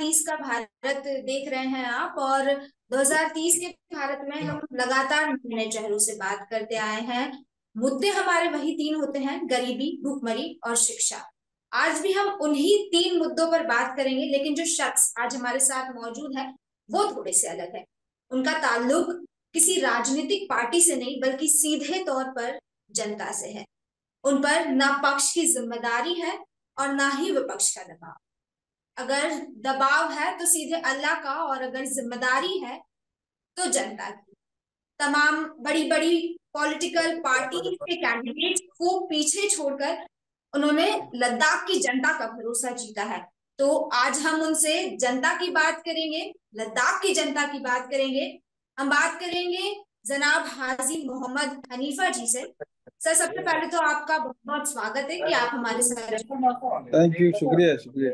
2030 का भारत देख रहे हैं आप, और 2030 के भारत में हम लगातार नए चेहरों से बात करते आए हैं। मुद्दे हमारे वही तीन होते हैं: गरीबी, भूखमरी और शिक्षा। आज भी हम उन्हीं तीन मुद्दों पर बात करेंगे, लेकिन जो शख्स आज हमारे साथ मौजूद है वो थोड़े से अलग है। उनका ताल्लुक किसी राजनीतिक पार्टी से नहीं, बल्कि सीधे तौर पर जनता से है। उन पर ना पक्ष की जिम्मेदारी है और ना ही विपक्ष का दबाव। अगर दबाव है तो सीधे अल्लाह का, और अगर जिम्मेदारी है तो जनता की। तमाम बड़ी बड़ी पॉलिटिकल पार्टी के कैंडिडेट को पीछे छोड़कर उन्होंने लद्दाख की जनता का भरोसा जीता है। तो आज हम उनसे जनता की बात करेंगे, लद्दाख की जनता की बात करेंगे। हम बात करेंगे जनाब हाजी मोहम्मद हनीफा जी से। सर, सबसे पहले तो आपका बहुत बहुत स्वागत है कि आप हमारे साथ। थैंक यू, शुक्रिया शुक्रिया।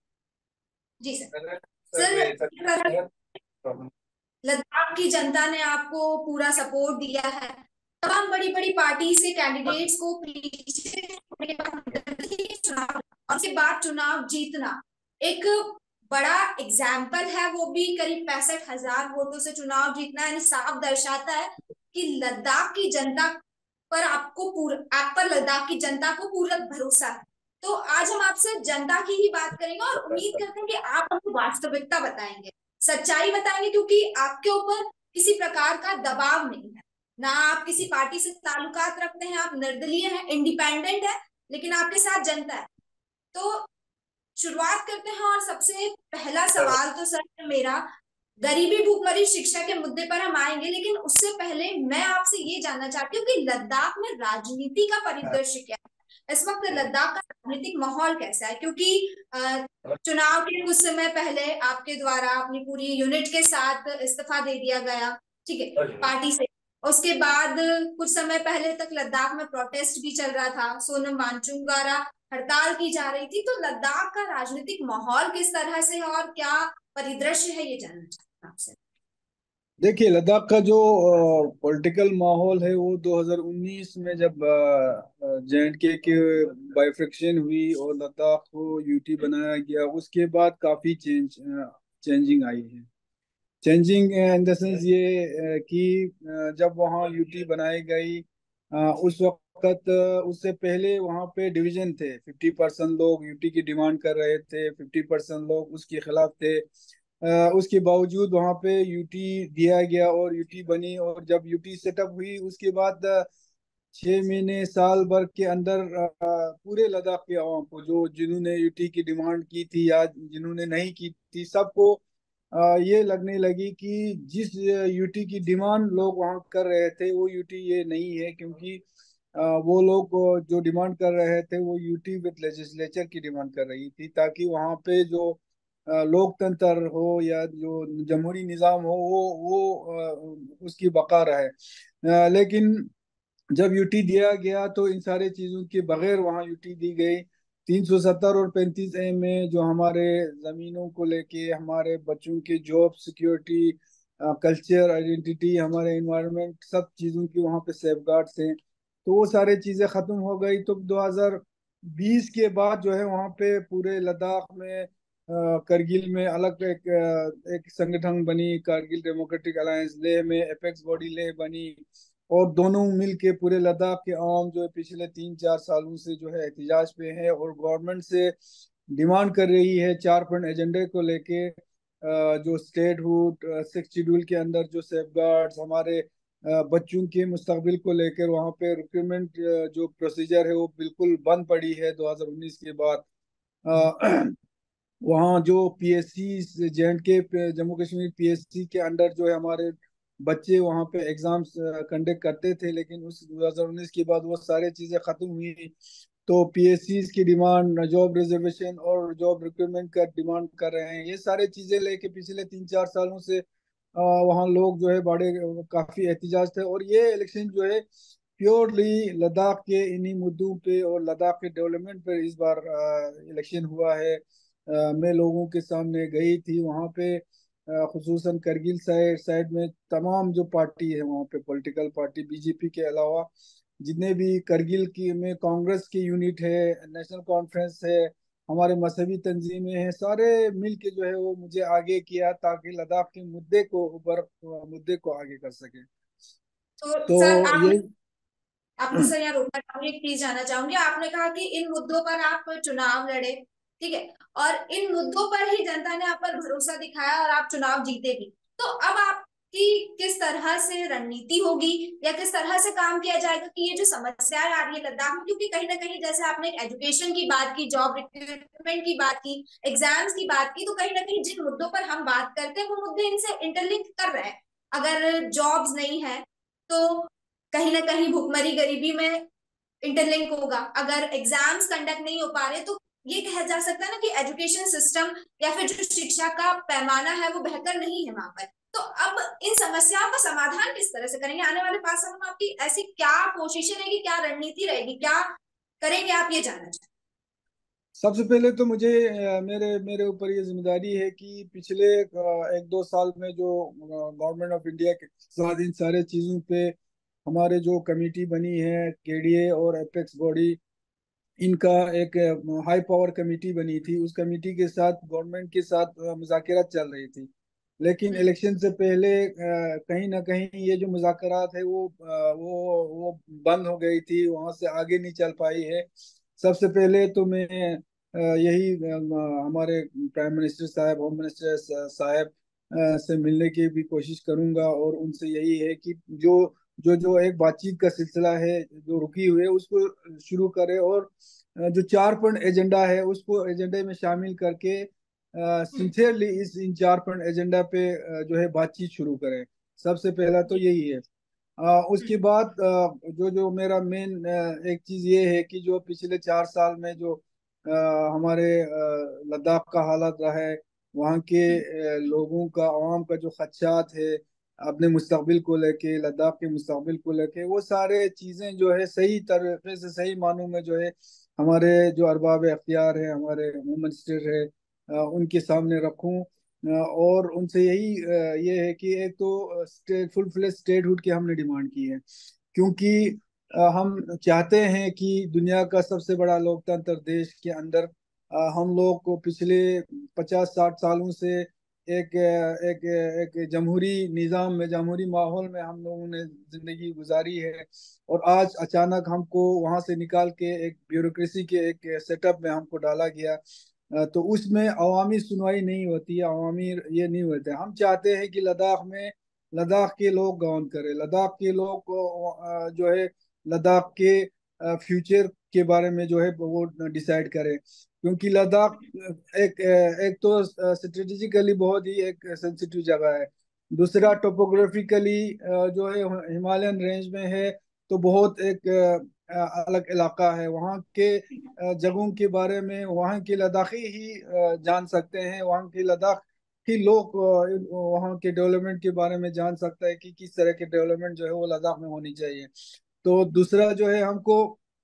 जी सर। सर, लद्दाख की जनता ने आपको पूरा सपोर्ट दिया है। तमाम बड़ी बड़ी पार्टी से कैंडिडेट्स को पीछे छोड़ने के बाद चुनाव, और उसके बाद चुनाव जीतना एक बड़ा एग्जाम्पल है। वो भी करीब 65,000 वोटों से चुनाव जीतना, यानी साफ दर्शाता है कि लद्दाख की जनता पर आप पर लद्दाख की जनता को पूरा भरोसा है। तो आज हम आपसे जनता की ही बात करेंगे और उम्मीद करते हैं कि आप हमको वास्तविकता बताएंगे, सच्चाई बताएंगे, क्योंकि आपके ऊपर किसी प्रकार का दबाव नहीं है। ना आप किसी पार्टी से ताल्लुकात रखते हैं, आप निर्दलीय हैं, इंडिपेंडेंट है, लेकिन आपके साथ जनता है। तो शुरुआत करते हैं, और सबसे पहला सवाल तो सर मेरा गरीबी, भूखमरी, शिक्षा के मुद्दे पर हम आएंगे, लेकिन उससे पहले मैं आपसे ये जानना चाहती हूँ कि लद्दाख में राजनीति का परिदृश्य क्या है। इस वक्त लद्दाख का राजनीतिक माहौल कैसा है? क्योंकि चुनाव के कुछ समय पहले आपके द्वारा अपनी पूरी यूनिट के साथ इस्तीफा दे दिया गया, ठीक है, पार्टी से। उसके बाद कुछ समय पहले तक लद्दाख में प्रोटेस्ट भी चल रहा था, सोनम वांगचुक द्वारा हड़ताल की जा रही थी। तो लद्दाख का राजनीतिक माहौल किस तरह से है और क्या परिदृश्य है, ये जानना चाहता हूँ आपसे। देखिए, लद्दाख का जो पॉलिटिकल माहौल है वो 2019 में जब JNK के बाइफरकेशन हुई और लद्दाख को यूटी बनाया गया, उसके बाद काफी चेंजिंग आई है। चेंजिंग इन द सेंस ये कि जब वहाँ यूटी बनाई गई, उस वक्त उससे पहले वहाँ पे डिवीजन थे। 50% लोग यूटी की डिमांड कर रहे थे, 50% लोग उसके खिलाफ थे। उसके बावजूद वहाँ पे यूटी दिया गया और यूटी बनी। और जब यूटी सेटअप हुई उसके बाद 6 महीने साल भर के अंदर पूरे लद्दाख के आवाम को, जो जिन्होंने यूटी की डिमांड की थी या जिन्होंने नहीं की थी, सबको ये लगने लगी कि जिस यूटी की डिमांड लोग वहाँ कर रहे थे वो यूटी ये नहीं है। क्योंकि वो लोग जो डिमांड कर रहे थे वो यूटी विद लेजिस्लेचर की डिमांड कर रही थी, ताकि वहाँ पे जो लोकतंत्र हो या जो जमहूरी निज़ाम हो वो उसकी बका रहे। लेकिन जब यूटी दिया गया तो इन सारे चीज़ों के बगैर वहाँ यूटी दी गई। 370 और 35A में जो हमारे ज़मीनों को लेके, हमारे बच्चों के जॉब सिक्योरिटी, कल्चर आइडेंटिटी, हमारे इन्वायरमेंट, सब चीज़ों की वहाँ पे सेफगार्ड थे। तो वो सारी चीज़ें ख़त्म हो गई। तो 2020 के बाद जो है वहाँ पे पूरे लद्दाख में करगिल में अलग एक संगठन बनी, कारगिल डेमोक्रेटिक अलायंस। लेह में एपेक्स बॉडी लेह बनी, और दोनों मिल के पूरे लद्दाख के आवाम जो है पिछले 3-4 सालों से जो है एहतजाज पे है और गवर्नमेंट से डिमांड कर रही है 4 पॉइंट एजेंडे को लेके। जो स्टेटहुड 6 शेड्यूल के अंदर जो सेफगार्ड्स, हमारे बच्चों के मुस्तकबिल को लेकर वहाँ पे रिक्रूटमेंट जो प्रोसीजर है वो बिल्कुल बंद पड़ी है 2019 के बाद। वहाँ जो PSC JNK Jammu Kashmir PSC के अंडर जो है हमारे बच्चे वहाँ पे एग्जाम्स कंडक्ट करते थे, लेकिन उस 2019 के बाद वो सारी चीज़ें ख़त्म हुई। तो PSCs की डिमांड, जॉब रिजर्वेशन और जॉब रिक्रूटमेंट का डिमांड कर रहे हैं। ये सारी चीज़ें लेके पिछले 3-4 सालों से वहाँ लोग जो है बड़े काफ़ी एहतजाज थे। और ये इलेक्शन जो है प्योरली लद्दाख के इन्हीं मुद्दों पे और लद्दाख के डेवलपमेंट पर इस बार इलेक्शन हुआ है। मैं लोगों के सामने गई थी वहाँ पे, खुसूसन करगिल साइड में तमाम जो पार्टी है वहाँ पे, पॉलिटिकल पार्टी BJP के अलावा जितने भी करगिल की में कांग्रेस की यूनिट है, नेशनल कॉन्फ्रेंस है, हमारे मजहबी तंजीमें हैं, सारे मिल के जो है वो मुझे आगे किया ताकि लद्दाख के मुद्दे को आगे कर सके। तो तो सर आप, यही। आपको सर यहाँ रोकना चाहूंगी, एक चीज जानना चाहूंगी। आपने कहा कि इन मुद्दों पर आप चुनाव लड़े, ठीक है, और इन मुद्दों पर ही जनता ने आप पर भरोसा दिखाया और आप चुनाव जीते भी। तो अब आपकी किस तरह से रणनीति होगी या किस तरह से काम किया जाएगा कि ये जो समस्याएं आ रही है लद्दाख में, क्योंकि कहीं ना कहीं जैसे आपने एजुकेशन की बात की, जॉब रिक्रूटमेंट की बात की, एग्जाम्स की बात की, तो कहीं ना कहीं जिन मुद्दों पर हम बात करते हैं वो मुद्दे इनसे इंटरलिंक कर रहे हैं। अगर जॉब्स नहीं है तो कहीं ना कहीं भुखमरी गरीबी में इंटरलिंक होगा। अगर एग्जाम्स कंडक्ट नहीं हो पा रहे तो ये कहा जा सकता है ना कि एजुकेशन सिस्टम या फिर जो शिक्षा का पैमाना है वो बेहतर नहीं है वहां पर। तो अब इन समस्याओं का समाधान किस तरह से करेंगे आने वाले 5 सालों में? आपकी ऐसी क्या कोशिशें रहेगी, क्या रणनीति रहेगी, क्या करेंगे आप, ये जानना चाहते सबसे पहले तो मुझे मेरे मेरे ऊपर ये जिम्मेदारी है कि पिछले 1-2 साल में जो गवर्नमेंट ऑफ इंडिया के साथ इन सारे चीज़ों पे हमारे जो कमेटी बनी है, केडीए और एपेक्स बॉडी, इनका एक हाई पावर कमेटी बनी थी, उस कमेटी के साथ गवर्नमेंट के साथ मुज़ाकरात चल रही थी। लेकिन हैं? इलेक्शन से पहले कहीं ना कहीं ये जो मुज़ाकरात है वो बंद हो गई थी, वहां से आगे नहीं चल पाई है। सबसे पहले तो मैं यही हमारे प्राइम मिनिस्टर साहब, होम मिनिस्टर साहब से मिलने की भी कोशिश करूंगा, और उनसे यही है कि जो जो जो एक बातचीत का सिलसिला है जो रुकी हुई है उसको शुरू करें, और जो 4 पॉइंट एजेंडा है उसको एजेंडे में शामिल करके सिंसियरली इस इन 4 पॉइंट एजेंडा पे जो है बातचीत शुरू करें। सबसे पहला तो यही है। उसके बाद जो जो मेरा मेन एक चीज ये है कि जो पिछले 4 साल में जो हमारे लद्दाख का हालत रहा है, वहाँ के लोगों का, आवाम का जो खदशात है अपने मुस्तकबिल को लेके, लद्दाख के मुस्तकबिल को लेके, वो सारे चीज़ें जो है सही तरीके से, सही मानों में जो है हमारे जो अरबाब अख्तियार है, हमारे होम मिनिस्टर है, उनके सामने रखूं। और उनसे यही ये है कि एक तो फुल फ्लेज स्टेटहुड की हमने डिमांड की है, क्योंकि हम चाहते हैं कि दुनिया का सबसे बड़ा लोकतंत्र देश के अंदर हम लोग को पिछले 50-60 सालों से एक जमहूरी निज़ाम में, जमहूरी माहौल में हम लोगों ने जिंदगी गुजारी है, और आज अचानक हमको वहां से निकाल के एक ब्यूरोक्रेसी के एक सेटअप में हमको डाला गया। तो उसमें अवामी सुनवाई नहीं होती है, अवामी ये नहीं होते। हम चाहते हैं कि लद्दाख में लद्दाख के लोग गवर्न करें, लद्दाख के लोग जो है लद्दाख के फ्यूचर के बारे में जो है वो डिसाइड करें, क्योंकि लद्दाख एक एक तो स्ट्रेटेजिकली बहुत ही एक सेंसिटिव जगह है। दूसरा टोपोग्राफिकली जो है हिमालयन रेंज में है, तो बहुत एक अलग इलाका है। वहाँ के जगहों के बारे में वहाँ के लद्दाखी ही जान सकते हैं, वहाँ के लद्दाख ही लोग वहाँ के डेवलपमेंट के बारे में जान सकता है कि किस तरह के डेवलपमेंट जो है वो लद्दाख में होनी चाहिए। तो दूसरा जो है, हमको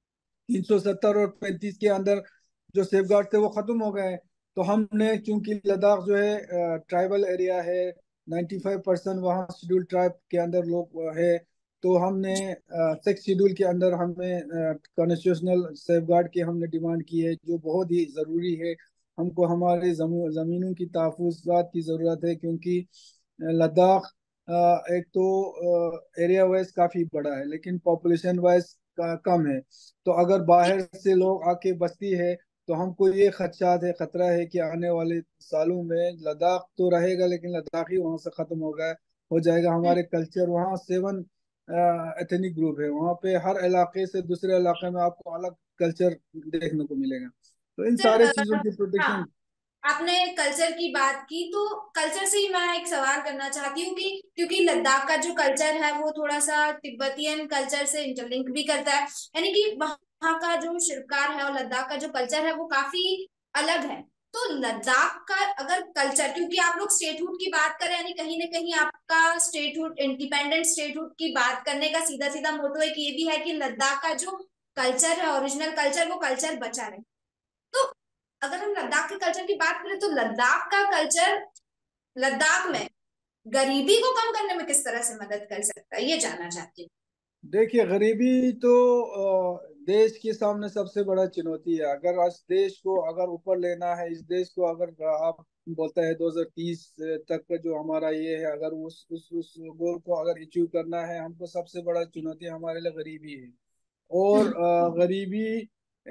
370 और 35 के अंदर जो सेफ गार्ड थे वो खत्म हो गए। तो हमने, चूंकि लद्दाख जो है ट्राइबल एरिया है, 95% वहाँ शेड्यूल ट्राइब के अंदर लोग है, तो हमने 6 शेड्यूल के अंदर हमें कॉन्स्टिट्यूशनल सेफ गार्ड की हमने डिमांड की है, जो बहुत ही ज़रूरी है। हमको हमारे ज़मीनों की तहफ़्फ़ुज़ात की ज़रूरत है, क्योंकि लद्दाख एक तो एरिया वाइज काफ़ी बड़ा है लेकिन पॉपुलेशन वाइज कम है। तो अगर बाहर से लोग आके बसती है तो हमको ये खदशात है, खतरा है कि आने वाले सालों में लद्दाख तो रहेगा लेकिन लद्दाख ही वहां से खत्म हो जाएगा। हमारे कल्चर वहाँ 7 एथनिक ग्रुप है, वहाँ पे हर इलाके से दूसरे इलाके में आपको अलग कल्चर देखने को मिलेगा। तो इन सर सारे चीजों की हाँ, प्रोटेक्शन। आपने कल्चर की बात की तो कल्चर से ही मैं एक सवाल करना चाहती हूँ कि क्योंकि लद्दाख का जो कल्चर है वो थोड़ा सा तिब्बतियन कल्चर से इंटरलिंक भी करता है, यानी कि वहाँ का जो शिल्पकार है और लद्दाख का जो कल्चर है वो काफी अलग है। तो लद्दाख का अगर कल्चर, क्योंकि आप लोग स्टेटहुड की बात करें, यानी कहीं ना कहीं आपका स्टेटहुड, इंडिपेंडेंट स्टेटहुड की बात करने का सीधा सीधा मोटो एक ये भी है कि लद्दाख का जो कल्चर है, ओरिजिनल कल्चर, वो कल्चर बचा रहे। तो अगर हम लद्दाख के कल्चर की बात करें तो लद्दाख का कल्चर लद्दाख में गरीबी को कम करने में किस तरह से मदद कर सकता है, ये जानना चाहती हूँ। देखिए, गरीबी तो देश के सामने सबसे बड़ा चुनौती है। अगर इस देश को अगर ऊपर लेना है, इस देश को अगर आप बोलते हैं 2030 तक का जो हमारा ये है, अगर उस गोल को अगर अचीव करना है, हमको सबसे बड़ा चुनौती हमारे लिए गरीबी है। और गरीबी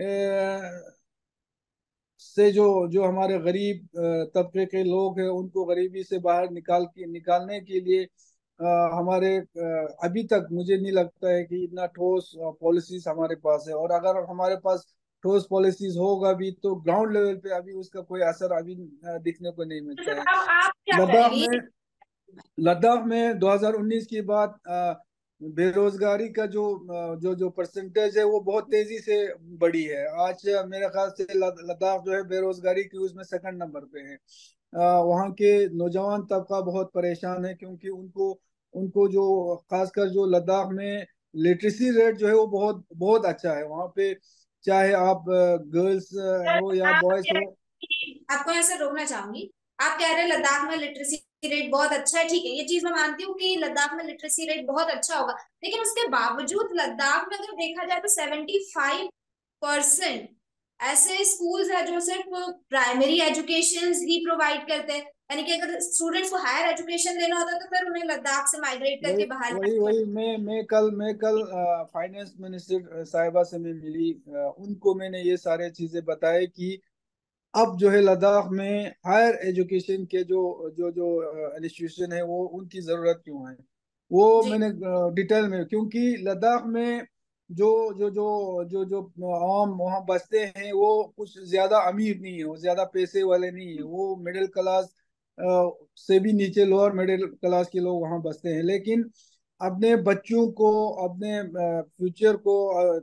से जो जो हमारे गरीब तबके के लोग हैं, उनको गरीबी से बाहर निकालने के लिए हमारे अभी तक मुझे नहीं लगता है कि इतना ठोस पॉलिसीज हमारे पास है। और अगर हमारे पास ठोस पॉलिसीज होगा भी तो ग्राउंड लेवल पे अभी उसका कोई असर अभी दिखने को नहीं तो मिलता है। सर अब आप क्या लद्दाख करेंगे? में लद्दाख में 2019 के बाद बेरोजगारी का जो जो जो परसेंटेज है वो बहुत तेजी से बढ़ी है। आज मेरे ख्याल से लद्दाख जो है बेरोजगारी की उसमें सेकंड नंबर पे है। वहाँ के नौजवान तबका बहुत परेशान है, क्योंकि उनको उनको जो खासकर जो लद्दाख में लिटरेसी रेट जो है वो बहुत बहुत अच्छा है वहाँ पे। चाहे आप गर्ल्स सर हो या आप बॉयज कह हो। रहे आपको यहाँ से रोकना चाहूंगी। आप कह रहे हैं लद्दाख में लिटरेसी रेट बहुत अच्छा है, ठीक है, ये चीज मैं मानती हूँ कि लद्दाख में लिटरेसी रेट बहुत अच्छा होगा। लेकिन उसके बावजूद लद्दाख में अगर देखा जाए तो 75% ऐसे स्कूल्स है जो सिर्फ प्राइमरी एजुकेशन ही प्रोवाइड करते हैं। यानी कि अगर स्टूडेंट्स को हायर एजुकेशन लेना होता है तो फिर उन्हें लद्दाख से माइग्रेट वही करके बाहर वही जाना वही मैं कल फाइनेंस मिनिस्टर साहिबा से मैं मिली, उनको मैंने ये सारे चीजें बताई कि अब जो है लद्दाख में हायर एजुकेशन के जो जो जो इंस्टीट्यूशन है वो उनकी जरूरत क्यों है। वो जी। मैंने डिटेल में, क्योंकि लद्दाख में जो जो जो जो जो आम वहाँ बसते हैं वो कुछ ज्यादा अमीर नहीं है, वो ज्यादा पैसे वाले नहीं है, वो मिडिल क्लास से भी नीचे लोअर मिडिल क्लास के लोग वहाँ बसते हैं। लेकिन अपने बच्चों को, अपने फ्यूचर को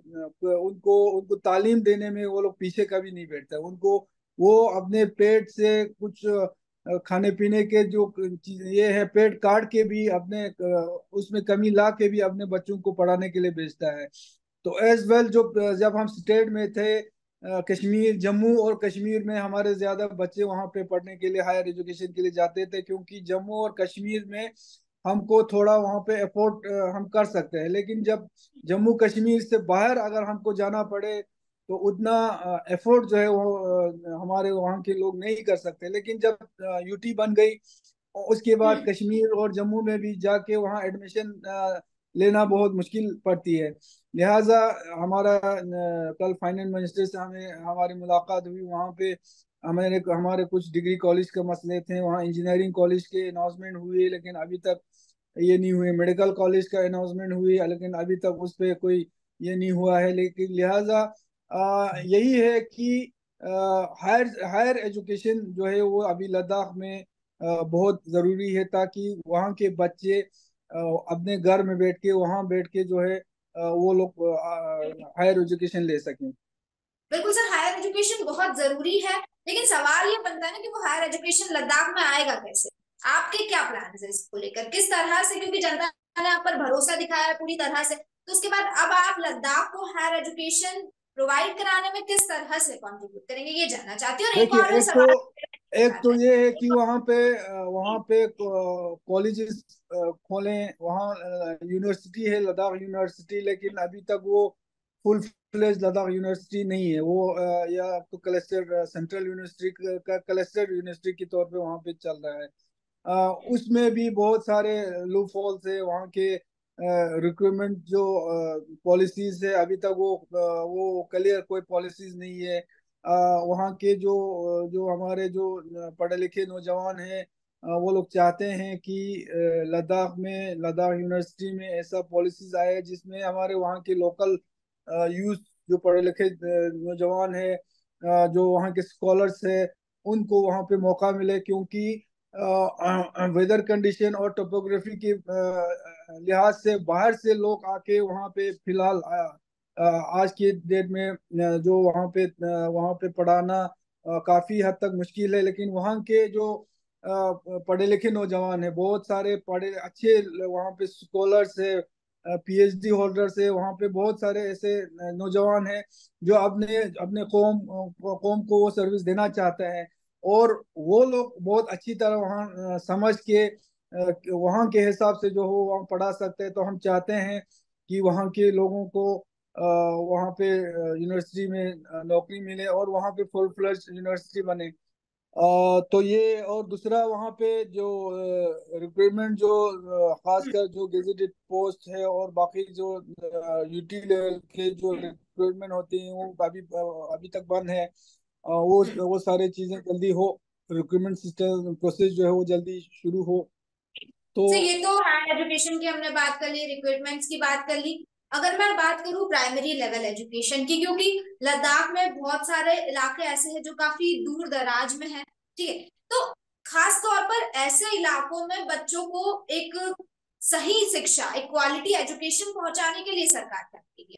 उनको उनको तालीम देने में वो लोग पीछे कभी नहीं बैठते। उनको वो अपने पेट से कुछ खाने पीने के जो चीज ये है, पेट काट के भी अपने उसमें कमी ला के भी अपने बच्चों को पढ़ाने के लिए भेजता है। तो एज वेल जो जब हम स्टेट में थे, कश्मीर, जम्मू और कश्मीर में हमारे ज्यादा बच्चे वहाँ पे पढ़ने के लिए, हायर एजुकेशन के लिए जाते थे, क्योंकि जम्मू और कश्मीर में हमको थोड़ा वहाँ पे अफोर्ड हम कर सकते हैं। लेकिन जब जम्मू कश्मीर से बाहर अगर हमको जाना पड़े तो उतना एफर्ट जो है वो हमारे वहाँ के लोग नहीं कर सकते। लेकिन जब यूटी बन गई और उसके बाद हम्म। कश्मीर और जम्मू में भी जाके वहाँ एडमिशन लेना बहुत मुश्किल पड़ती है। लिहाजा हमारा कल फाइनेंस मिनिस्टर से हमें हमारी मुलाकात हुई। वहाँ पे हमारे कुछ डिग्री कॉलेज के मसले थे, वहाँ इंजीनियरिंग कॉलेज के अनाउंसमेंट हुए लेकिन अभी तक ये नहीं हुए, मेडिकल कॉलेज का अनाउंसमेंट हुई लेकिन अभी तक उस पर कोई ये नहीं हुआ है। लेकिन लिहाजा यही है कि हायर हायर एजुकेशन जो है वो अभी लद्दाख में बहुत ज़रूरी है, ताकि वहाँ के बच्चे अपने घर में बैठ के, वहाँ बैठ के जो है वो लोग हायर एजुकेशन ले सकें। बिल्कुल सर, हायर एजुकेशन बहुत जरूरी है। लेकिन सवाल ये बनता है ना कि वो हायर एजुकेशन लद्दाख में आएगा कैसे? आपके क्या प्लान है इसको लेकर, किस तरह से? क्योंकि जनता ने आप पर भरोसा दिखाया है पूरी तरह से, तो उसके बाद अब आप लद्दाख को हायर एजुकेशन प्रोवाइड कराने में किस तरह से कंट्रीब्यूट करेंगे, ये जानना चाहती हूँ। और एक देखिए, और एक तो सवाल एक तो आता है। ये है कि वहाँ पे कॉलेजेस खोलें। वहाँ यूनिवर्सिटी है, लद्दाख यूनिवर्सिटी, लेकिन अभी तक वो फुल फ्लेज लद्दाख यूनिवर्सिटी नहीं है। वो या तो क्लस्टर, सेंट्रल यूनिवर्सिटी का क्लस्टर यूनिवर्सिटी के तौर पे वहाँ पे चल रहा है। उसमें भी बहुत सारे लूप होल्स है। वहाँ के रिक्रूटमेंट जो पॉलिसीज है, अभी तक वो क्लियर कोई पॉलिसीज नहीं है। वहाँ के जो जो हमारे जो पढ़े लिखे नौजवान हैं, वो लोग चाहते हैं कि लद्दाख में, लद्दाख यूनिवर्सिटी में ऐसा पॉलिसीज आए जिसमें हमारे वहाँ के लोकल यूथ, जो पढ़े लिखे नौजवान है, जो वहाँ के स्कॉलर्स है, उनको वहाँ पे मौका मिले। क्योंकि वेदर कंडीशन और टोपोग्राफी के लिहाज से बाहर से लोग आके वहाँ पे फिलहाल आज के डेट में जो वहाँ पे पढ़ाना काफी हद तक मुश्किल है। लेकिन वहाँ के जो पढ़े लिखे नौजवान है, बहुत सारे पढ़े अच्छे वहाँ पे स्कॉलर्स है, पीएचडी होल्डर्स है, वहाँ पे बहुत सारे ऐसे नौजवान हैं जो अपने अपने कौम को वो सर्विस देना चाहते हैं। और वो लोग बहुत अच्छी तरह वहाँ समझ के वहाँ के हिसाब से जो हो वहाँ पढ़ा सकते हैं। तो हम चाहते हैं कि वहाँ के लोगों को वहाँ पे यूनिवर्सिटी में नौकरी मिले और वहाँ पे फुल फ्लेज यूनिवर्सिटी बने। तो ये, और दूसरा वहाँ पे जो रिक्रूटमेंट जो खासकर जो गेजेटेड पोस्ट है और बाकी जो यूटी लेवल के जो रिक्रूटमेंट होती हैं वो अभी तक बंद है। वो सारी चीजें जल्दी हो, रिक्रूटमेंट सिस्टम प्रोसेस जो है वो जल्दी शुरू हो। तो ये तो हायर एजुकेशन की हमने बात कर ली, रिक्रूटमेंट्स की बात कर ली। अगर मैं बात करूं प्राइमरी लेवल एजुकेशन की, क्योंकि लद्दाख में बहुत सारे इलाके ऐसे हैं जो काफी दूर दराज में है, ठीक है, तो खास तौर पर ऐसे इलाकों में बच्चों को एक सही शिक्षा, एक क्वालिटी एजुकेशन पहुंचाने के लिए सरकार क्या करेगी?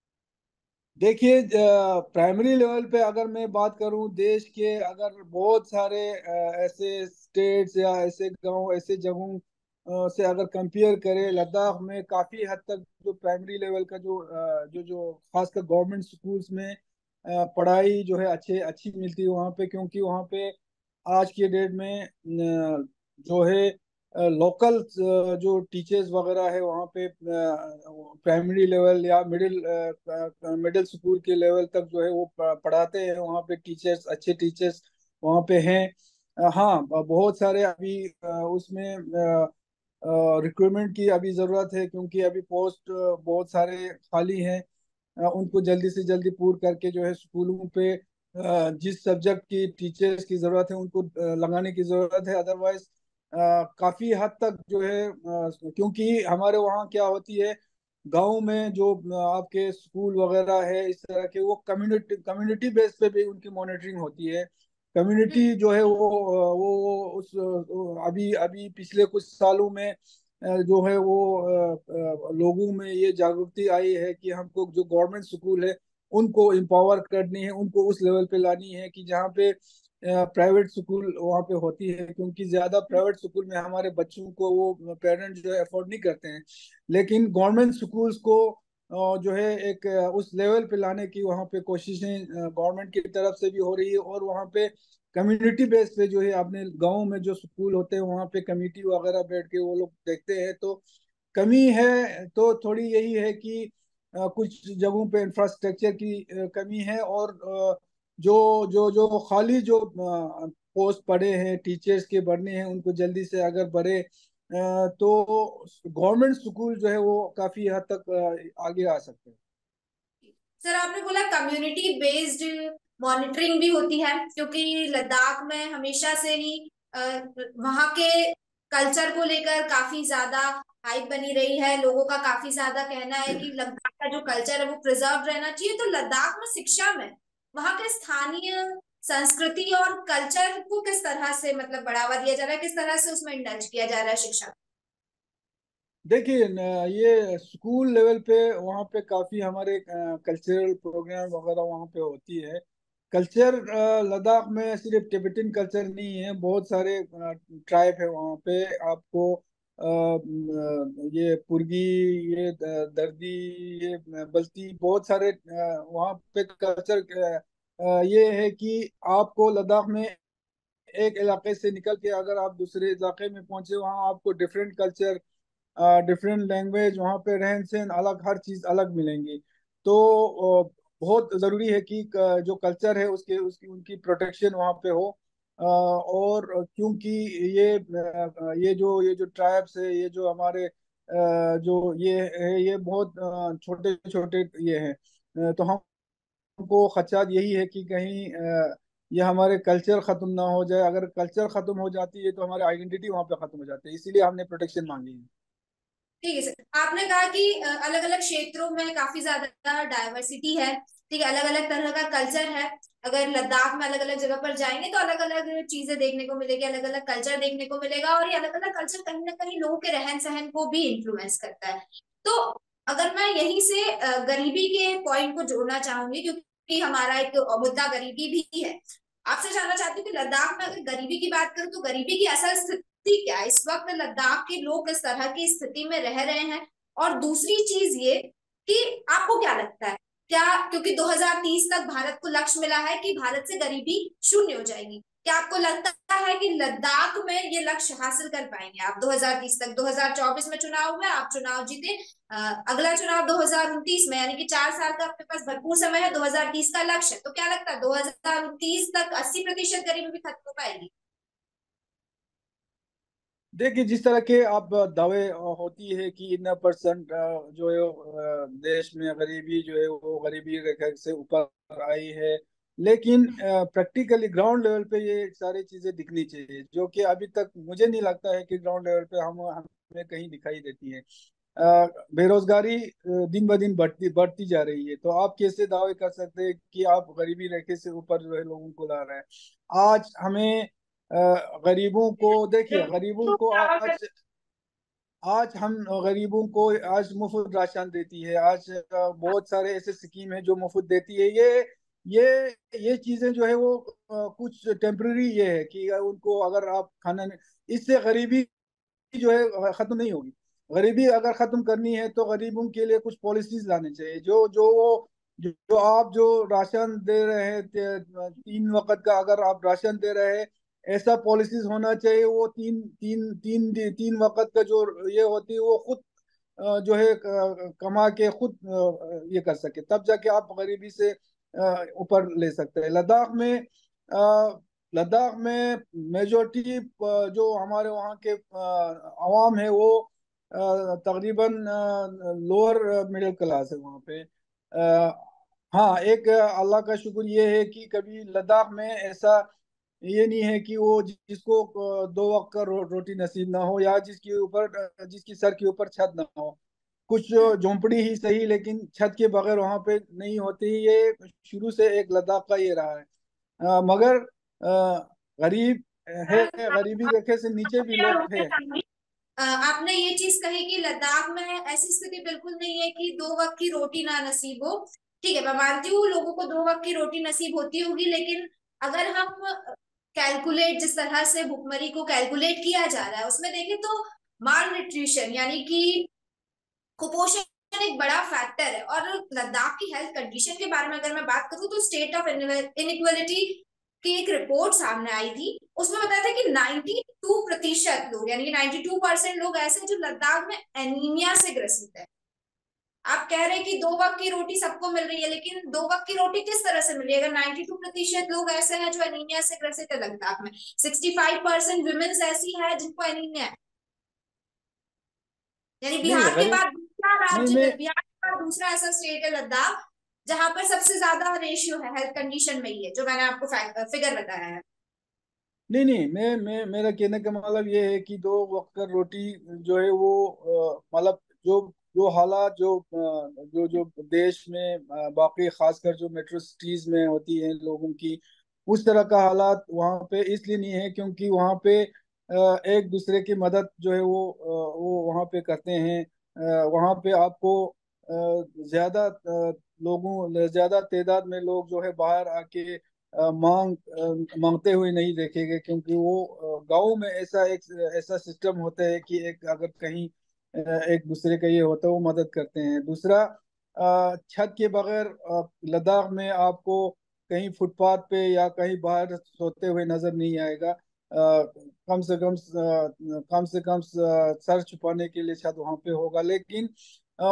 देखिए, प्राइमरी लेवल पे अगर मैं बात करूं देश के, अगर बहुत सारे ऐसे स्टेट्स या ऐसे गांव, ऐसे जगहों से अगर कंपेयर करें, लद्दाख में काफी हद तक जो प्राइमरी लेवल का जो जो जो खासकर गवर्नमेंट स्कूल्स में पढ़ाई जो है अच्छी मिलती है वहाँ पे, क्योंकि वहाँ पे आज के डेट में जो है लोकल जो टीचर्स वगैरह है वहाँ पे प्राइमरी लेवल या मिडिल स्कूल के लेवल तक जो है वो पढ़ाते हैं। वहाँ पे टीचर्स, अच्छे टीचर्स वहाँ पे हैं। हाँ, बहुत सारे अभी उसमें रिक्रूटमेंट की अभी ज़रूरत है, क्योंकि अभी पोस्ट बहुत सारे खाली हैं। उनको जल्दी से जल्दी पूर्ण करके जो है स्कूलों पे जिस सब्जेक्ट की टीचर्स की ज़रूरत है उनको लगाने की ज़रूरत है। अदरवाइज काफ़ी हद तक जो है क्योंकि हमारे वहाँ क्या होती है, गांव में जो आपके स्कूल वगैरह है इस तरह के, वो कम्युनिटी कम्युनिटी बेस पे भी उनकी मॉनिटरिंग होती है। कम्युनिटी जो है वो उस अभी अभी पिछले कुछ सालों में जो है वो लोगों में ये जागरूकता आई है कि हमको जो गवर्नमेंट स्कूल है उनको एम्पावर करनी है, उनको उस लेवल पे लानी है कि जहाँ पे प्राइवेट स्कूल वहाँ पे होती है, क्योंकि ज्यादा प्राइवेट स्कूल में हमारे बच्चों को वो पेरेंट्स जो है अफोर्ड नहीं करते हैं। लेकिन गवर्नमेंट स्कूल्स को जो है एक उस लेवल पे लाने की वहाँ पे कोशिशें गवर्नमेंट की तरफ से भी हो रही है। और वहाँ पे कम्युनिटी बेस पे जो है अपने गाँव में जो स्कूल होते हैं वहाँ पे कमेटी वगैरह बैठ के वो लोग देखते हैं। तो कमी है तो थोड़ी यही है कि कुछ जगहों पे इंफ्रास्ट्रक्चर की कमी है। और जो जो जो खाली जो पोस्ट पड़े हैं टीचर्स के भरने हैं, उनको जल्दी से अगर भरे तो गवर्नमेंट स्कूल जो है वो काफी हद तक आगे आ सकते हैं। सर आपने बोला कम्युनिटी बेस्ड मॉनिटरिंग भी होती है, क्योंकि लद्दाख में हमेशा से ही वहाँ के कल्चर को लेकर काफी ज्यादा हाइप बनी रही है। लोगों का काफी ज्यादा कहना है कि लद्दाख का जो कल्चर है वो प्रिजर्व रहना चाहिए। तो लद्दाख में शिक्षा में वहाँ के स्थानीय संस्कृति और कल्चर को किस तरह से मतलब बढ़ावा दिया जा रहा है, किस तरह से उसमें इंडल्ज किया जा रहा है शिक्षा? देखिए ये स्कूल लेवल पे वहाँ पे काफी हमारे कल्चरल प्रोग्राम वगैरह वहाँ पे होती है। कल्चर लद्दाख में सिर्फ टिबेटन कल्चर नहीं है, बहुत सारे ट्राइब है वहाँ पे। आपको ये पुर्गी, ये दर्दी, ये बल्ती, बहुत सारे वहाँ पे कल्चर ये है कि आपको लद्दाख में एक इलाके से निकल के अगर आप दूसरे इलाके में पहुंचे, वहाँ आपको डिफरेंट कल्चर, डिफरेंट लैंग्वेज, वहाँ पे रहन सहन अलग, हर चीज अलग मिलेंगी। तो बहुत जरूरी है कि जो कल्चर है उसके उसकी उनकी प्रोटेक्शन वहाँ पे हो। और क्योंकि ये जो ट्राइब्स है, ये जो हमारे जो ये है, ये बहुत छोटे छोटे ये हैं। तो हमको खदशात यही है कि कहीं ये हमारे कल्चर खत्म ना हो जाए। अगर कल्चर खत्म हो जाती है तो हमारी आइडेंटिटी वहाँ पे खत्म हो जाती है, इसीलिए हमने प्रोटेक्शन मांगी है। ठीक है सर, आपने कहा कि अलग अलग क्षेत्रों में काफी ज्यादा डाइवर्सिटी है, ठीक है, अलग अलग तरह का कल्चर है। अगर लद्दाख में अलग अलग जगह पर जाएंगे तो अलग अलग चीजें देखने को मिलेगी, अलग अलग कल्चर देखने को मिलेगा, और ये अलग अलग कल्चर कहीं ना कहीं लोगों के रहन सहन को भी इन्फ्लुएंस करता है। तो अगर मैं यहीं से गरीबी के पॉइंट को जोड़ना चाहूंगी, क्योंकि हमारा एक मुद्दा गरीबी भी है, आपसे जानना चाहती हूँ कि लद्दाख में अगर गरीबी की बात करूँ तो गरीबी की असल स्थिति क्या है इस वक्त? लद्दाख के लोग किस तरह की स्थिति में रह रहे हैं? और दूसरी चीज ये कि आपको क्या लगता है, क्या, क्योंकि 2030 तक भारत को लक्ष्य मिला है कि भारत से गरीबी शून्य हो जाएगी, क्या आपको लगता है कि लद्दाख में ये लक्ष्य हासिल कर पाएंगे आप 2030 तक? 2024 में चुनाव हुआ, आप चुनाव जीते, अगला चुनाव 2029 में, यानी कि 4 साल का आपके पास भरपूर समय है, 2030 का लक्ष्य है। तो क्या लगता है 2029 तक 80% गरीबी भी खत्म हो पाएगी? देखिए, जिस तरह के आप दावे होती है कि इतना परसेंट जो है देश में गरीबी जो है वो गरीबी रेखा से ऊपर आई है, लेकिन प्रैक्टिकली ग्राउंड लेवल पे ये सारी चीजें दिखनी चाहिए, जो कि अभी तक मुझे नहीं लगता है कि ग्राउंड लेवल पे हम हमें कहीं दिखाई देती है। बेरोजगारी दिन ब दिन बढ़ती बढ़ती जा रही है, तो आप कैसे दावे कर सकते हैं कि आप गरीबी रेखे से ऊपर जो है लोगों को ला रहे हैं? आज हमें गरीबों को देखिए, गरीबों को आज आज हम गरीबों को आज मुफ्त राशन देती है। आज बहुत सारे ऐसे स्कीम है जो मुफ्त देती है। ये चीजें जो है वो कुछ टेम्पररी ये है कि उनको अगर आप खाना इससे गरीबी जो है खत्म नहीं होगी। गरीबी अगर खत्म करनी है तो गरीबों के लिए कुछ पॉलिसीज लानी चाहिए। जो आप जो राशन दे रहे हैं, 3 वक्त का अगर आप राशन दे रहे हैं, ऐसा पॉलिसीज होना चाहिए। वो तीन तीन तीन 3 वक्त का जो ये होती है वो खुद जो है कमा के खुद ये कर सके, तब जाके आप गरीबी से ऊपर ले सकते हैं। लद्दाख में मेजोरिटी जो हमारे वहाँ के अवाम है वो तकरीबन लोअर मिडिल क्लास है वहाँ पे। हाँ, एक अल्लाह का शुक्र ये है कि कभी लद्दाख में ऐसा ये नहीं है कि वो जिसको 2 वक्त का रोटी नसीब ना हो, या जिसकी सर के ऊपर छत ना हो। कुछ झोंपड़ी ही सही, लेकिन छत के बगैर वहां पे नहीं होती। ये शुरू से एक लद्दाख का ये रहा है। मगर गरीब है, गरीबी रेखे से नीचे भी लोग है। आपने ये चीज कही कि लद्दाख में ऐसी स्थिति बिल्कुल नहीं है कि 2 वक्त की रोटी ना नसीब हो। ठीक है, मैं मानती हूँ लोगों को 2 वक्त की रोटी नसीब होती होगी, लेकिन अगर हम कैलकुलेट, जिस तरह से भुखमरी को कैलकुलेट किया जा रहा है उसमें देखें तो माल न्यूट्रिशन यानी कि कुपोषण एक बड़ा फैक्टर है। और लद्दाख की हेल्थ कंडीशन के बारे में अगर मैं बात करूं तो स्टेट ऑफ इनइक्वालिटी की एक रिपोर्ट सामने आई थी। उसमें बताया था कि 92% लोग, यानी कि 92% लोग ऐसे हैं जो लद्दाख में एनीमिया से ग्रसित है। आप कह रहे हैं कि 2 वक्त की रोटी सबको मिल रही है, लेकिन 2 वक्त की रोटी किस तरह से मिल रही है अगर 92% लोग ऐसे हैं जो एनीमिया से ग्रसित है लद्दाख में? 65% वुमेन्स ऐसी है जिनको एनीमिया है। यानी नहीं बिहार के गरीब बाद दूसरा नहीं मैं राज्य, बिहार के बाद दूसरा ऐसा स्टेट है लद्दाख जहां पर सबसे ज्यादा रेशियो है हेल्थ कंडीशन में, ही है जो मैंने आपको फिगर बताया है। नहीं नहीं मैं मेरा कहने का मतलब ये है कि 2 वक्त का रोटी जो है वो मतलब जो जो हालात जो देश में बाकी खासकर जो मेट्रो सिटीज में होती है लोगों की, उस तरह का हालात वहाँ पे इसलिए नहीं है क्योंकि वहाँ पे एक दूसरे की मदद जो है वो वहाँ पे करते हैं। वहाँ पे आपको ज्यादा तादाद में लोग जो है बाहर आके मांगते हुए नहीं देखेंगे, क्योंकि वो गाँव में ऐसा सिस्टम होता है कि एक अगर कहीं एक दूसरे का ये होता है वो मदद करते हैं। दूसरा, छत के बगैर लद्दाख में आपको कहीं फुटपाथ पे या कहीं बाहर सोते हुए नजर नहीं आएगा। कम से कम सर छुपाने के लिए छत वहां पे होगा, लेकिन अ,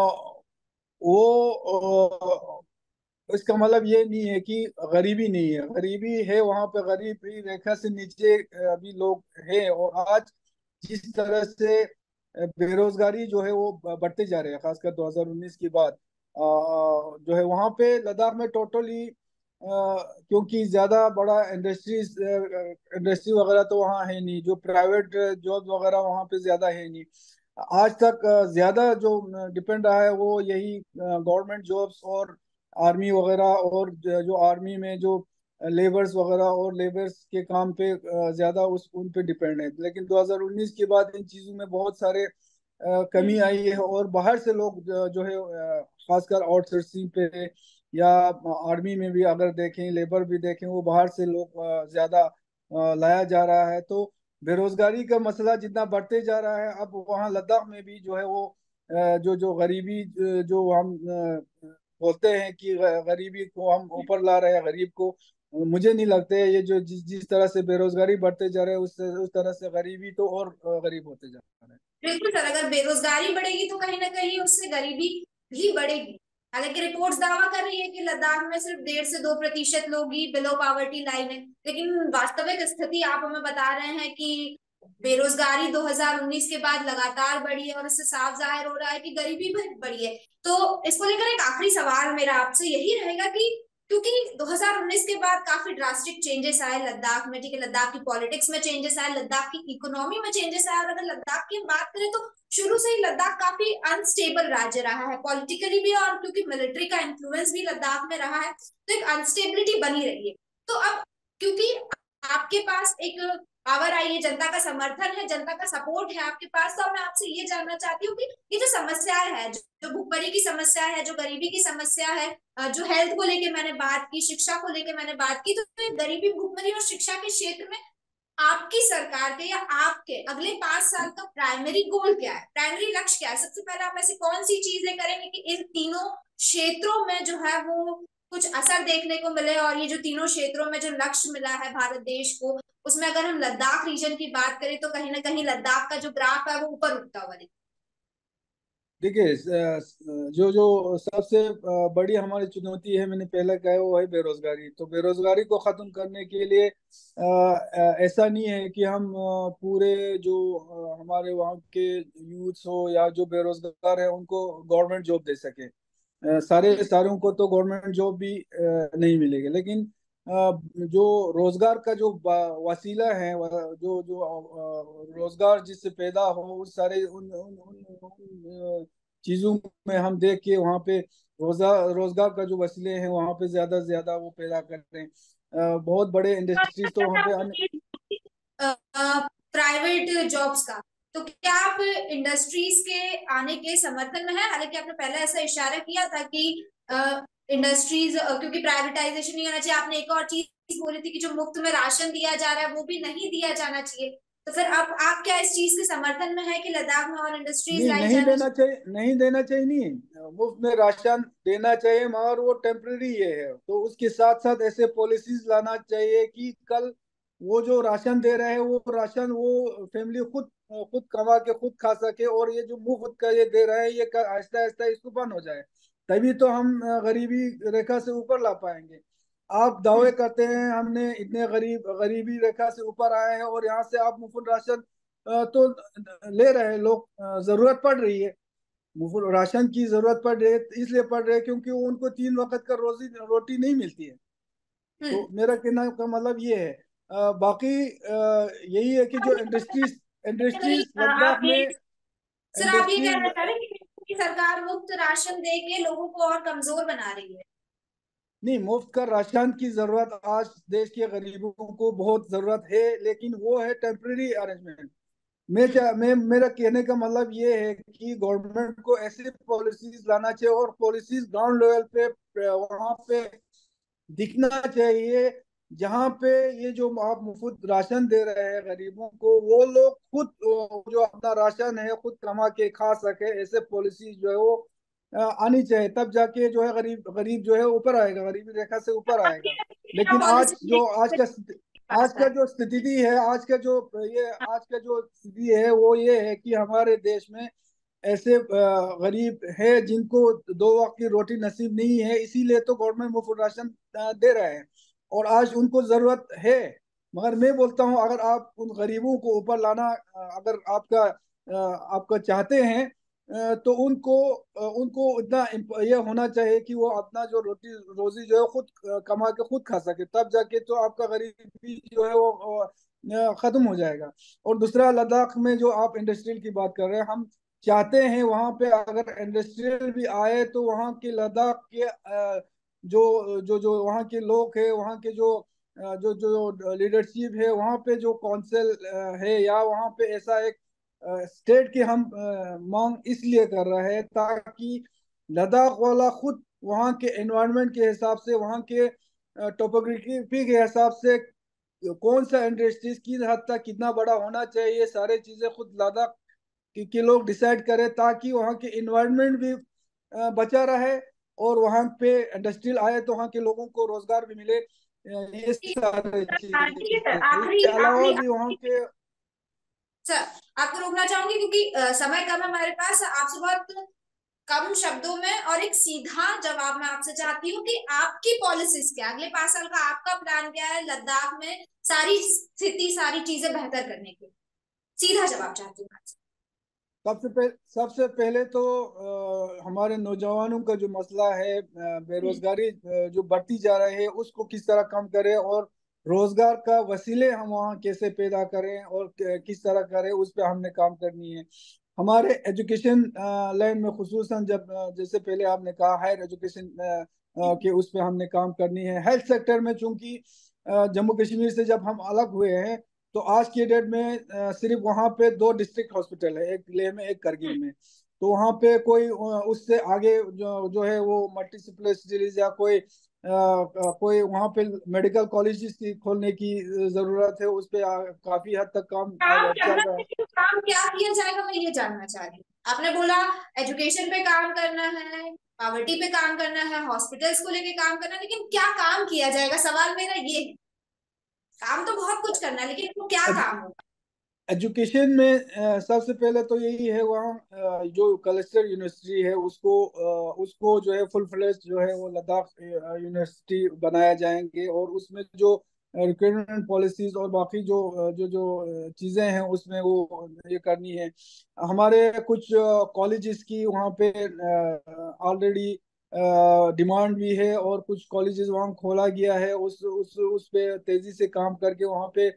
वो इसका मतलब ये नहीं है कि गरीबी नहीं है। गरीबी है वहां पे, गरीबी रेखा से नीचे अभी लोग हैं। और आज जिस तरह से बेरोजगारी जो है वो बढ़ते जा रहे हैं, खासकर 2019 के बाद जो है वहां पे लद्दाख में टोटली, क्योंकि ज्यादा बड़ा इंडस्ट्री वगैरह तो वहाँ है नहीं, जो प्राइवेट जॉब वगैरह वहाँ पे ज्यादा है नहीं। आज तक ज्यादा जो डिपेंड रहा है वो यही गवर्नमेंट जॉब्स और आर्मी वगैरह, और जो आर्मी में जो लेबर्स वगैरह और लेबर्स के काम पे ज्यादा उस उन पे डिपेंड है। लेकिन 2019 के बाद इन चीजों में बहुत सारे कमी आई है, और बाहर से लोग जो है खासकर आउटसोर्सिंग पे या आर्मी में भी अगर देखें, लेबर भी देखें, वो बाहर से लोग ज्यादा लाया जा रहा है। तो बेरोजगारी का मसला जितना बढ़ते जा रहा है, अब वहाँ लद्दाख में भी जो है वो जो जो गरीबी जो हम बोलते हैं कि गरीबी को हम ऊपर ला रहे हैं, गरीब को, मुझे नहीं लगता है। ये जो जिस तरह से बेरोजगारी बढ़ते जा रहे हैं उस तरह से गरीबी तो और गरीब होते जा रहे हैं। बिल्कुल सर, अगर बेरोजगारी बढ़ेगी तो कहीं ना कहीं उससे गरीबी भी बढ़ेगी। हालांकि रिपोर्ट्स दावा कर रही है कि लद्दाख में सिर्फ 1.5 से 2% लोग ही बिलो पॉवर्टी लाइन है, लेकिन वास्तविक स्थिति आप हमें बता रहे हैं कि बेरोजगारी 2019 के बाद लगातार बढ़ी है और इससे साफ जाहिर हो रहा है कि गरीबी भी बढ़ी है। तो इसको लेकर एक आखिरी सवाल मेरा आपसे यही रहेगा कि क्योंकि 2019 के बाद काफी ड्रास्टिक चेंजेस आए लद्दाख में, ठीक है, लद्दाख की पॉलिटिक्स में चेंजेस आए, लद्दाख की इकोनॉमी में चेंजेस आए, और अगर लद्दाख की हम बात करें तो शुरू से ही लद्दाख काफी अनस्टेबल राज्य रहा है पॉलिटिकली भी, और क्योंकि मिलिट्री का इन्फ्लुएंस भी लद्दाख में रहा है तो एक अनस्टेबिलिटी बनी रही है। तो अब क्योंकि आपके पास एक पावर आई है, जनता का समर्थन है, जनता का सपोर्ट है आपके पास, तो मैं आपसे ये जानना चाहती हूँ कि ये जो समस्याएं है, जो भुखमरी की समस्या है, जो गरीबी की समस्या है, जो हेल्थ को लेके मैंने बात की, शिक्षा को लेके मैंने बात की, तो ये गरीबी, भुखमरी और शिक्षा के क्षेत्र में आपकी सरकार के या आपके अगले 5 साल का प्राइमरी गोल क्या है, प्राइमरी लक्ष्य क्या है? सबसे पहले आप ऐसी कौन सी चीजें करेंगे कि इन तीनों क्षेत्रों में जो है वो कुछ असर देखने को मिले, और ये जो तीनों क्षेत्रों में जो लक्ष्य मिला है भारत देश को, उसमें अगर हम लद्दाख रीजन की बात करें तो कहीं ना कहीं लद्दाख का जो ग्राफ है वो ऊपर उठता हुआ दिखता देखिए, जो जो सबसे बड़ी हमारी चुनौती है, मैंने पहले कहा है, वो है बेरोजगारी। तो बेरोजगारी को खत्म करने के लिए ऐसा नहीं है कि हम पूरे जो हमारे वहाँ के यूथ्स हो या जो बेरोजगार है उनको गवर्नमेंट जॉब दे सके। सारे है। सारों को तो गवर्नमेंट जॉब भी नहीं मिलेगी, लेकिन जो रोजगार का जो वसीला है, जो जो रोजगार जिससे पैदा हो, उस सारे उन चीजों में हम देख के वहाँ पे रोजगार का जो वसीले हैं वहाँ पे ज्यादा से ज्यादा वो पैदा करते हैं। बहुत बड़े इंडस्ट्रीज तो वहाँ पे प्राइवेट जॉब्स का, तो क्या आप इंडस्ट्रीज के आने के समर्थन में है? हालांकि आपने पहले ऐसा इशारा किया था कि इंडस्ट्रीज, क्योंकि प्राइवेटाइजेशन नहीं होना चाहिए, आपने एक और चीज बोली थी कि जो मुफ्त में राशन दिया जा रहा है वो भी नहीं दिया जाना चाहिए। तो फिर अब आप क्या इस चीज के समर्थन में है कि लद्दाख में और इंडस्ट्रीज नहीं, लाई नहीं जाना देना चाहिए? चाहिए, नहीं देना चाहिए, नहीं। मुफ्त में राशन देना चाहिए, मगर वो टेम्पररी ये है। तो उसके साथ साथ ऐसे पॉलिसीज लाना चाहिए कि कल वो जो राशन दे रहे हैं वो राशन वो फैमिली खुद खुद कमा के खुद खा सके, और ये जो मुफ्त का ये दे रहे हैं ये आहिस्ता आहिस्ता इसको बंद हो जाए। तभी तो हम गरीबी रेखा से ऊपर ला पाएंगे। आप दावे हम्म। करते हैं हमने इतने गरीबी रेखा से ऊपर आए हैं, और यहाँ से आप मुफ्त राशन तो ले रहे हैं लोग। जरूरत पड़ रही है, मुफ्त राशन की जरूरत पड़ रही है, इसलिए पड़ रही है क्योंकि वो उनको 3 वक्त का रोजी रोटी नहीं मिलती है। हम्म। तो मेरा कहना का मतलब ये है। बाकी यही है कि जो इंडस्ट्रीज नहीं, इंडस्ट्रीज आप लद्दाख ये, में सर आप ये इंडस्ट्रीज कहना चाह रहे हैं कि सरकार मुफ्त राशन दे के लोगों को और कमजोर बना रही है? नहीं, मुफ्त का राशन की जरूरत आज देश के गरीबों को बहुत जरूरत है, लेकिन वो है टेम्पररी अरेंजमेंट। हम्म। मैं मेरा कहने का मतलब ये है कि गवर्नमेंट को ऐसी पॉलिसीज लाना चाहिए, और पॉलिसीज ग्राउंड लेवल पे वहां पे दिखना चाहिए, जहाँ पे ये जो आप मुफ्त राशन दे रहे हैं गरीबों को, वो लोग खुद जो अपना राशन है खुद कमा के खा सके। ऐसे पॉलिसी जो है वो आनी चाहिए, तब जाके जो है गरीब गरीब जो है ऊपर आएगा, गरीबी रेखा से ऊपर आएगा। लेकिन आज जो आज का जो स्थिति है, आज का जो स्थिति है वो ये है कि हमारे देश में ऐसे गरीब है जिनको 2 वक्त की रोटी नसीब नहीं है, इसीलिए तो गवर्नमेंट मुफ्त राशन दे रहे हैं, और आज उनको जरूरत है। मगर मैं बोलता हूँ, अगर आप उन गरीबों को ऊपर लाना अगर आपका चाहते हैं, तो उनको इतना ये होना चाहिए कि वो अपना जो रोटी रोजी जो है खुद कमा के खुद खा सके, तब जाके तो आपका गरीबी जो है वो खत्म हो जाएगा। और दूसरा, लद्दाख में जो आप इंडस्ट्रियल की बात कर रहे हैं, हम चाहते हैं वहां पे अगर इंडस्ट्रियल भी आए तो वहां के लद्दाख के जो जो जो वहाँ के लोग हैं, वहाँ के जो जो लीडरशिप है वहाँ पे, जो काउंसिल है, या वहाँ पे ऐसा एक स्टेट की हम मांग इसलिए कर रहे हैं ताकि लद्दाख वाला खुद वहाँ के एनवायरनमेंट के हिसाब से, वहाँ के टोपोग्राफी के हिसाब से कौन सा इंडस्ट्रीज की हद तक कितना बड़ा होना चाहिए, सारे चीजें खुद लद्दाख के लोग डिसाइड करें, ताकि वहाँ के इन्वायरमेंट भी बचा रहे, और वहाँ पे इंडस्ट्रियल आए तो वहाँ के लोगों को रोजगार भी मिले। ये सारे ठीक है सर, चीजें, आखिरी इसके अलावा आखिरी भी वहाँ के। सर, आपको रोकना चाहूंगी क्योंकि समय कम है हमारे पास। आपसे बहुत कम शब्दों में और एक सीधा जवाब मैं आपसे चाहती हूँ कि आपकी पॉलिसीज क्या, अगले 5 साल का आपका प्लान क्या है लद्दाख में सारी स्थिति सारी चीजें बेहतर करने के? सीधा जवाब चाहती हूँ आपसे। सबसे पहले तो हमारे नौजवानों का जो मसला है, बेरोजगारी जो बढ़ती जा रही है, उसको किस तरह कम करें और रोजगार का वसीले हम वहाँ कैसे पैदा करें और किस तरह करें, उस पर हमने काम करनी है। हमारे एजुकेशन लाइन में खुसूसन जब जैसे पहले आपने कहा हायर एजुकेशन के उस पर हमने काम करनी है। हेल्थ सेक्टर में चूंकि जम्मू कश्मीर से जब हम अलग हुए हैं तो आज की डेट में सिर्फ वहाँ पे 2 डिस्ट्रिक्ट हॉस्पिटल है, एक लेह में एक करगिल में। तो वहाँ पे कोई उससे आगे जो है वो मल्टी स्पेशलिटीज या कोई वहाँ पे मेडिकल कॉलेजेस की खोलने की जरूरत है। उस पे काफी हद तक काम काम चल करना रहा है, है। लेकिन काम क्या किया जाएगा मैं ये जानना चाह रही हूँ। आपने बोला एजुकेशन पे काम करना है, पॉवर्टी पे काम करना है, हॉस्पिटल्स को लेके काम करना है, लेकिन क्या काम किया जाएगा, सवाल मेरा ये है। काम तो बहुत कुछ करना है, लेकिन वो क्या काम होगा? एजुकेशन में सबसे पहले तो यही है, वहाँ जो कलस्टर यूनिवर्सिटी है उसको जो है फुल फ्लेज जो है वो लद्दाख यूनिवर्सिटी बनाया जाएंगे। और उसमें जो रिक्रूटमेंट पॉलिसीज और बाकी जो चीज़ें हैं उसमें वो ये करनी है। हमारे कुछ कॉलेजेस की वहाँ पे ऑलरेडी डिमांड भी है और कुछ कॉलेजेस वहाँ खोला गया है। उस पे तेजी से काम करके वहाँ पे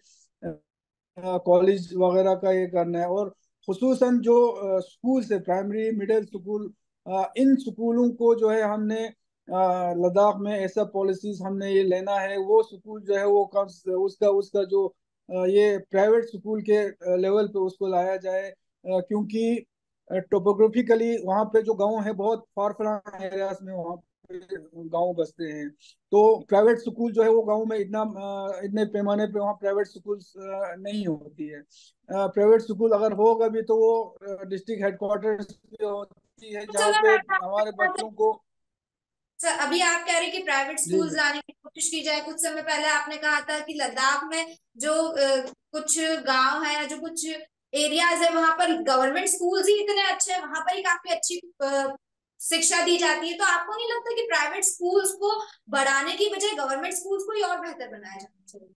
कॉलेज वगैरह का ये करना है। और खुसूसन जो स्कूल से प्राइमरी मिडिल स्कूल, इन स्कूलों को जो है हमने लद्दाख में ऐसा पॉलिसीज हमने ये लेना है। वो स्कूल जो है वो कम उसका उसका जो ये प्राइवेट स्कूल के लेवल पे उसको लाया जाए, क्योंकि टोपोग्राफिकली वहाँ पे जो गांव है बहुत फार फ्लंग एरियाज में वहाँ पे गांव बसते हैं। तो प्राइवेट स्कूल जो है वो गांव में इतने पैमाने पे वहाँ प्राइवेट स्कूल नहीं होती है। प्राइवेट स्कूल अगर होगा भी तो वो डिस्ट्रिक्ट हेडक्वार्टर्स पे होती है, जहाँ चलो पे मैं हमारे आपसे, बच्चों को। सर अभी आप कह रहे हैं कि प्राइवेट जी स्कूल्स जी। लाने की कोशिश की जाए। कुछ समय पहले आपने कहा था कि लद्दाख में जो कुछ गांव है या जो कुछ एरियाज है वहां पर गवर्नमेंट स्कूल्स ही इतने अच्छे हैं, वहां पर ही काफी अच्छी शिक्षा दी जाती है। तो आपको नहीं लगता कि प्राइवेट स्कूल्स को बढ़ाने की बजाय गवर्नमेंट स्कूल्स को ही और बेहतर बनाया जाना चाहिए?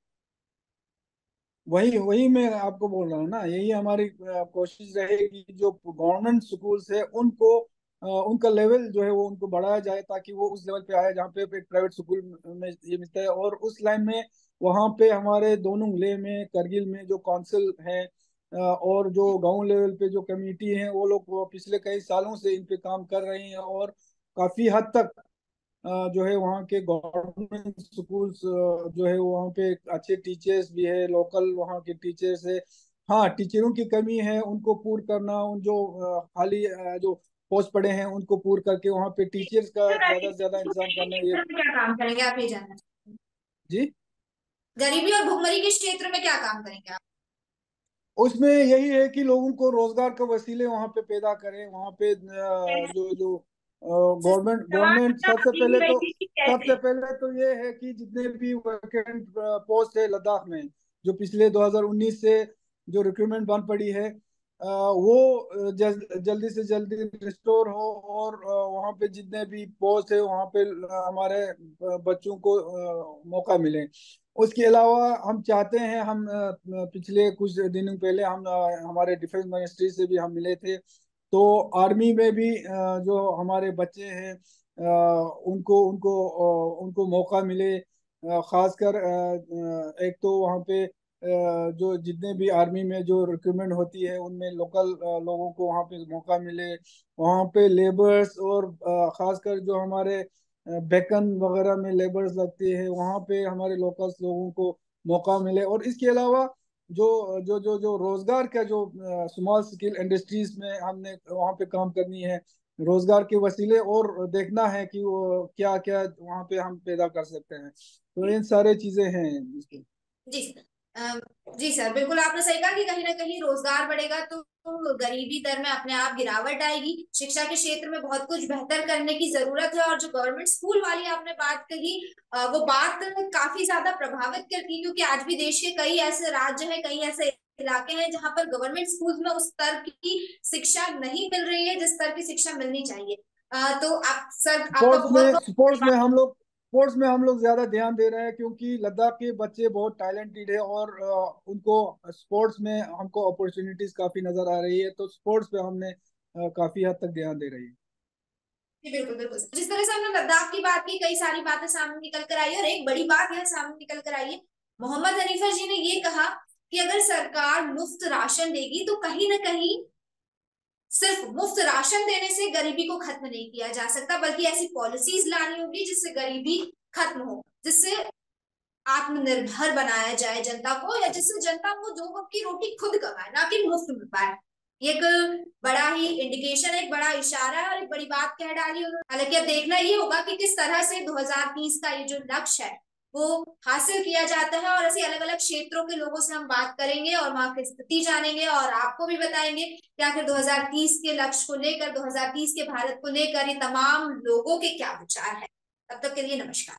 वही वही मैं आपको बोल रहा हूँ ना, यही हमारी कोशिश रहेगी कि जो गवर्नमेंट स्कूल्स है उनको उनका लेवल जो है वो उनको बढ़ाया जाए, ताकि वो उस लेवल पे आए जहाँ पे एक प्राइवेट स्कूल में ये मिलता है। और उस लाइन में वहाँ पे हमारे दोनों लेह में करगिल में जो काउंसिल है और जो गांव लेवल पे जो कमेटी है वो लोग वो पिछले कई सालों से इन पे काम कर रहे हैं। और काफी हद तक जो है वहाँ के गवर्नमेंट स्कूल्स जो है वहाँ पे अच्छे टीचर्स भी है, लोकल वहाँ के टीचर्स है। हाँ, टीचरों की कमी है, उनको पूर्ण करना, उन जो खाली जो पोस्ट पड़े हैं उनको पूर्ण करके वहाँ पे टीचर्स का ज्यादा से ज्यादा इंतजाम भुखमरी करना के ये। क्षेत्र में क्या काम करेंगे आप ये जानना चाहते हैं? जी। गरीबी और भुखमरी के क्षेत्र में क्या काम करेंगे आप? उसमें यही है कि लोगों को रोजगार के वसीले वहाँ पे पैदा करें। वहाँ पे जो जो गवर्नमेंट सवाल गवर्नमेंट मतलब अभी भी वही थी कि सबसे कैसे? पहले तो ये है कि जितने भी वैकेंट पोस्ट है लद्दाख में, जो पिछले 2019 से जो रिक्रूटमेंट बंद पड़ी है, वो जल्दी से जल्दी रिस्टोर हो। और वहाँ पे जितने भी पोस्ट है वहाँ पे हमारे बच्चों को मौका मिले। उसके अलावा हम चाहते हैं, हम पिछले कुछ दिनों पहले हम हमारे डिफेंस मिनिस्ट्री से भी हम मिले थे। तो आर्मी में भी जो हमारे बच्चे हैं उनको उनको उनको मौका मिले। खासकर एक तो वहाँ पे जो जितने भी आर्मी में जो रिक्रूटमेंट होती है उनमें लोकल लोगों को वहाँ पे मौका मिले। वहाँ पे लेबर्स और खासकर जो हमारे बेकन वगैरह में लेबर्स लगती है वहाँ पे हमारे लोकल्स लोगों को मौका मिले। और इसके अलावा जो जो जो जो रोजगार का जो स्मॉल स्केल इंडस्ट्रीज में हमने वहाँ पे काम करनी है, रोजगार के वसीले, और देखना है कि वो क्या क्या वहाँ पे हम पैदा कर सकते हैं। तो इन सारे चीजें हैं इसके। जी सर, जी सर, बिल्कुल आपने सही कहा कि कहीं ना कहीं रोजगार बढ़ेगा तो गरीबी दर में अपने आप गिरावट आएगी। शिक्षा के क्षेत्र में बहुत कुछ बेहतर करने की जरूरत है, और जो गवर्नमेंट स्कूल वाली आपने बात कही, वो बात काफी ज्यादा प्रभावित करती है, क्योंकि आज भी देश के कई ऐसे राज्य हैं, कई ऐसे इलाके हैं जहां पर गवर्नमेंट स्कूल में उस स्तर की शिक्षा नहीं मिल रही है जिस स्तर की शिक्षा मिलनी चाहिए। तो आप सर, आपका स्पोर्ट्स बहुत में बहुत स्पोर्ट्स में धन्यवाद। हम लोग ज्यादा ध्यान दे रहे हैं, क्योंकि लद्दाख के बच्चे बहुत टैलेंटेड है, और उनको स्पोर्ट्स में हमको अपॉर्चुनिटीज काफी नजर आ रही है, तो स्पोर्ट्स पे हमने काफी हद तक ध्यान दे रही है। जी बिल्कुल बिल्कुल, जिस तरह से हमने लद्दाख की बात की, कई सारी बातें सामने निकल कर आई है, और एक बड़ी बात यह सामने निकल कर आई है। मोहम्मद हनीफा जी ने ये कहा कि अगर सरकार मुफ्त राशन देगी तो कहीं ना कहीं सिर्फ मुफ्त राशन देने से गरीबी को खत्म नहीं किया जा सकता, बल्कि ऐसी पॉलिसीज लानी होगी जिससे गरीबी खत्म हो, जिससे आत्मनिर्भर बनाया जाए जनता को, या जिससे जनता को दो वक्त की रोटी खुद कमाए, ना कि मुफ्त में पाए। ये एक बड़ा ही इंडिकेशन, एक बड़ा इशारा है, और एक बड़ी बात कह डाली उन्होंने। हालांकि अब देखना ये होगा कि किस तरह से 2030 का ये जो लक्ष्य है वो हासिल किया जाता है, और ऐसे अलग अलग क्षेत्रों के लोगों से हम बात करेंगे और वहां की स्थिति जानेंगे, और आपको भी बताएंगे कि आखिर 2030 के लक्ष्य को लेकर, 2030 के भारत को लेकर ये तमाम लोगों के क्या विचार है। तब तक के लिए नमस्कार।